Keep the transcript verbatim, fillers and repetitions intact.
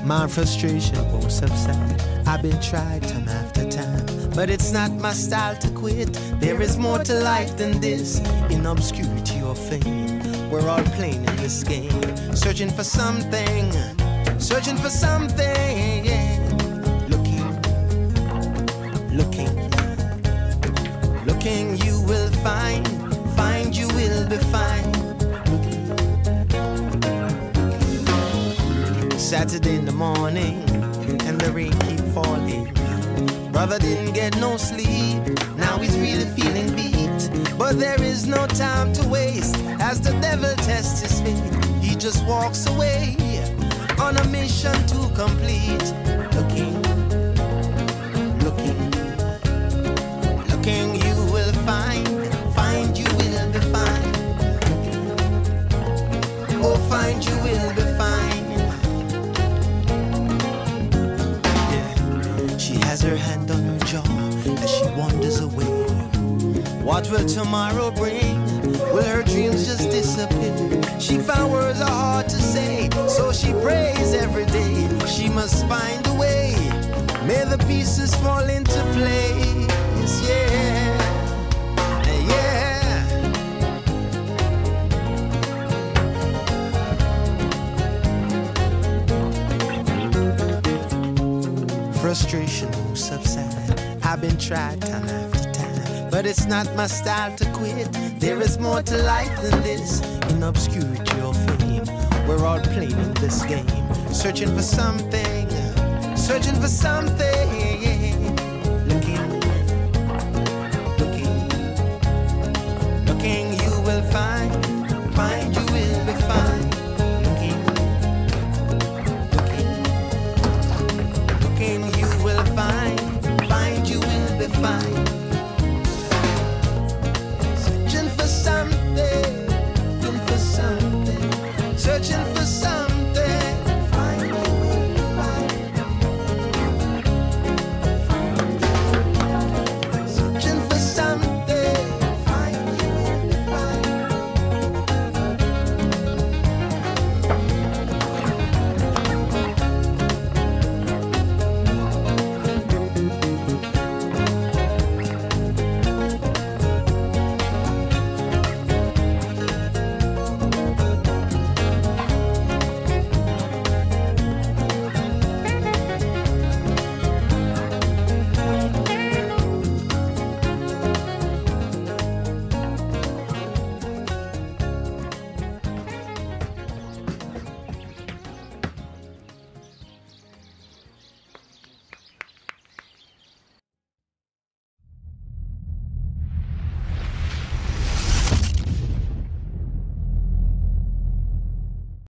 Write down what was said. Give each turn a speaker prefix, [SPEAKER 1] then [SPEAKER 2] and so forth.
[SPEAKER 1] My frustration won't subside. I've been tried time after time, but it's not my style to quit. There is more to life than this. In obscurity or fame, we're all playing in this game, searching for something, searching for something, yeah. Looking, looking, looking, you will find, find you will be fine. Saturday in the morning, and the rain keep falling. Brother didn't get no sleep, now he's really feeling beat. But there is no time to waste, as the devil tests his faith. He just walks away, on a mission to complete. Looking, looking, looking, you will find, find you will be fine. Oh, find you will be fine. Has her hand on her jaw as she wanders away. What will tomorrow bring? Will her dreams just disappear? She found words are hard to say, so she prays every day. She must find a way. May the pieces fall into place. Yeah, yeah. Frustration won't subside. I've been tried time after time, but it's not my style to quit. There is more to life than this. In obscurity or fame, we're all playing this game, searching for something, searching for something.